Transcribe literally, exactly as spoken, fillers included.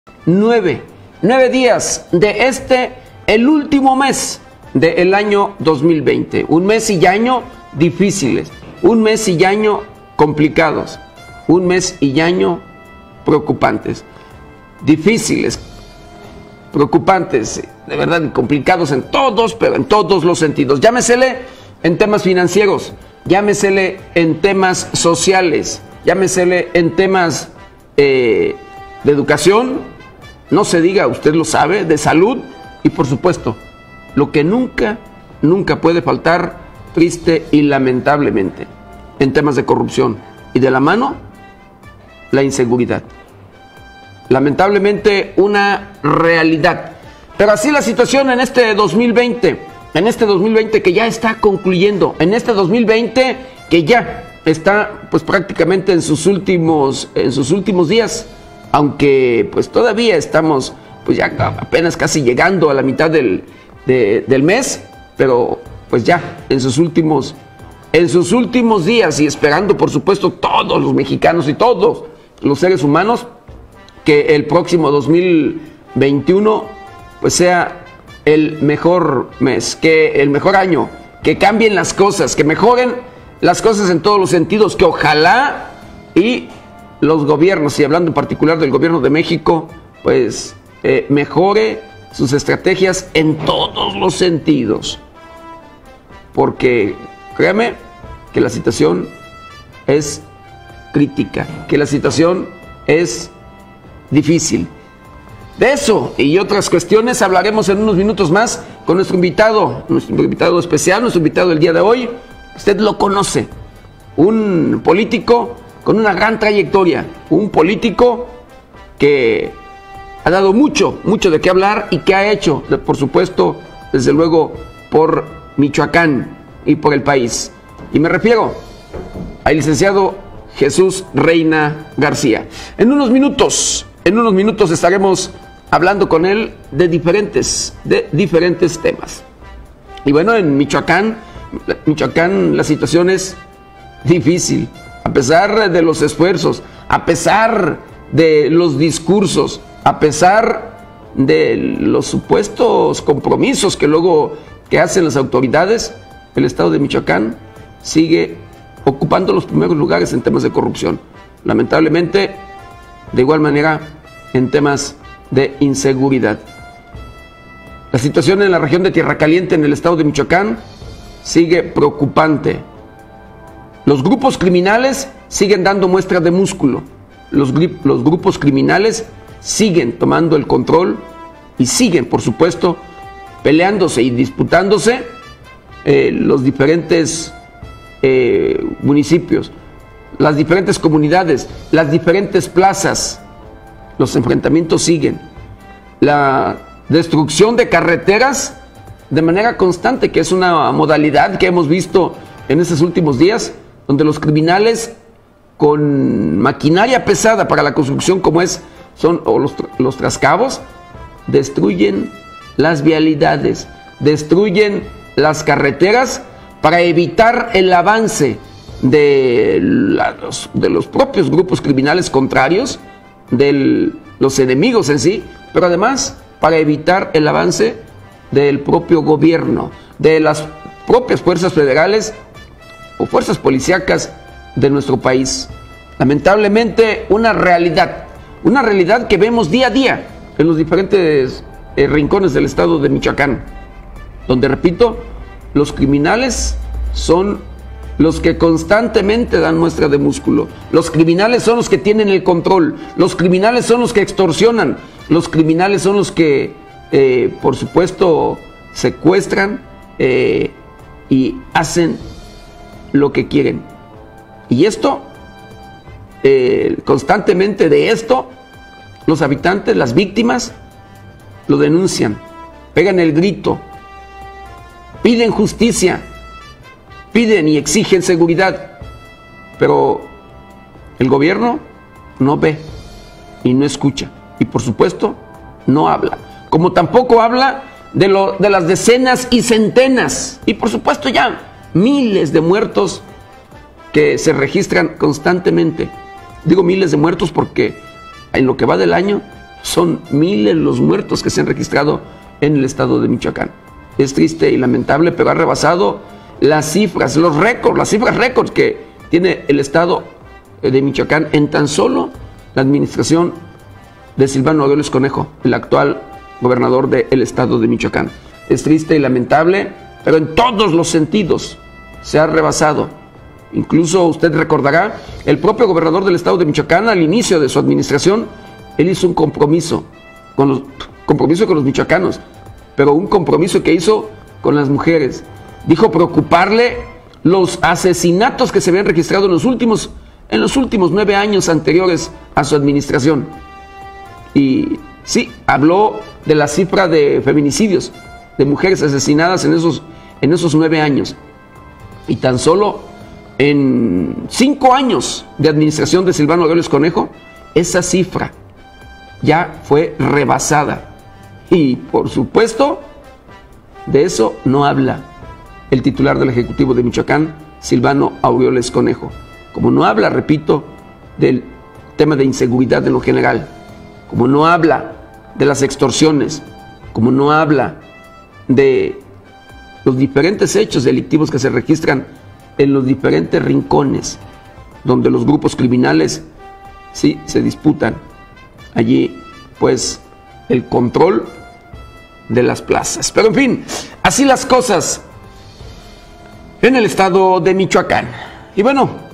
Nueve, nueve días de este, el último mes del año dos mil veinte. Un mes y año difíciles, un mes y año complicados, un mes y año preocupantes, difíciles, preocupantes, de verdad complicados en todos, pero en todos los sentidos. Llámesele en temas financieros, llámesele en temas sociales, llámesele en temas eh, de educación, no se diga, usted lo sabe, de salud y por supuesto, lo que nunca, nunca puede faltar, triste y lamentablemente, en temas de corrupción y de la mano, la inseguridad. Lamentablemente una realidad. Pero así la situación en este dos mil veinte, en este dos mil veinte que ya está concluyendo, en este dos mil veinte que ya está pues prácticamente en sus últimos, en sus últimos días, aunque pues todavía estamos pues ya apenas casi llegando a la mitad del, de, del mes, pero pues ya en sus últimos, en sus últimos días y esperando por supuesto todos los mexicanos y todos los seres humanos que el próximo dos mil veintiuno pues sea el mejor mes, que el mejor año, que cambien las cosas, que mejoren las cosas en todos los sentidos, que ojalá y los gobiernos, y hablando en particular del gobierno de México, pues eh, mejore sus estrategias en todos los sentidos. Porque créame que la situación es crítica, que la situación es difícil. De eso y otras cuestiones hablaremos en unos minutos más con nuestro invitado, nuestro invitado especial, nuestro invitado del día de hoy. Usted lo conoce, un político con una gran trayectoria, un político que ha dado mucho, mucho de qué hablar y que ha hecho, por supuesto, desde luego, por Michoacán y por el país. Y me refiero al licenciado Jesús Reina García. En unos minutos, en unos minutos estaremos hablando con él de diferentes, de diferentes temas. Y bueno, en Michoacán, Michoacán la situación es difícil. A pesar de los esfuerzos, a pesar de los discursos, a pesar de los supuestos compromisos que luego que hacen las autoridades, el estado de Michoacán sigue ocupando los primeros lugares en temas de corrupción. Lamentablemente, de igual manera, en temas de inseguridad. La situación en la región de Tierra Caliente, en el estado de Michoacán, sigue preocupante. Los grupos criminales siguen dando muestras de músculo. Los, los grupos criminales siguen tomando el control y siguen, por supuesto, peleándose y disputándose eh, los diferentes eh, municipios, las diferentes comunidades, las diferentes plazas. Los enfrentamientos siguen. La destrucción de carreteras de manera constante, que es una modalidad que hemos visto en estos últimos días, donde los criminales con maquinaria pesada para la construcción como es, son o los, los trascabos, destruyen las vialidades, destruyen las carreteras para evitar el avance de, la, los, de los propios grupos criminales contrarios, de los enemigos en sí, pero además para evitar el avance del propio gobierno, de las propias fuerzas federales o fuerzas policíacas de nuestro país. Lamentablemente una realidad, una realidad que vemos día a día en los diferentes eh, rincones del estado de Michoacán, donde, repito, los criminales son los que constantemente dan muestra de músculo. Los criminales son los que tienen el control. Los criminales son los que extorsionan. Los criminales son los que, eh, por supuesto, secuestran eh, y hacen lo que quieren. Y esto, eh, constantemente de esto, los habitantes, las víctimas, lo denuncian, pegan el grito, piden justicia, piden y exigen seguridad, pero el gobierno no ve y no escucha, y por supuesto no habla, como tampoco habla de, lo, de las decenas y centenas, y por supuesto ya miles de muertos que se registran constantemente. Digo miles de muertos porque en lo que va del año Son miles los muertos que se han registrado en el estado de Michoacán. Es triste y lamentable, pero ha rebasado las cifras, los récords, las cifras récords que tiene el estado de Michoacán en tan solo la administración de Silvano Aureoles Conejo, el actual gobernador del estado de Michoacán. Es triste y lamentable, pero en todos los sentidos se ha rebasado. Incluso usted recordará, el propio gobernador del estado de Michoacán, al inicio de su administración, él hizo un compromiso con los, compromiso con los michoacanos, pero un compromiso que hizo con las mujeres. Dijo preocuparle los asesinatos que se habían registrado en los últimos, en los últimos nueve años anteriores a su administración. Y sí, habló de la cifra de feminicidios, de mujeres asesinadas en esos, en esos nueve años. Y tan solo en cinco años de administración de Silvano Aureoles Conejo, esa cifra ya fue rebasada. Y por supuesto, de eso no habla el titular del Ejecutivo de Michoacán, Silvano Aureoles Conejo. Como no habla, repito, del tema de inseguridad en lo general, como no habla de las extorsiones, como no habla de los diferentes hechos delictivos que se registran en los diferentes rincones donde los grupos criminales sí se disputan allí, pues, el control de las plazas. Pero en fin, así las cosas en el estado de Michoacán. Y bueno,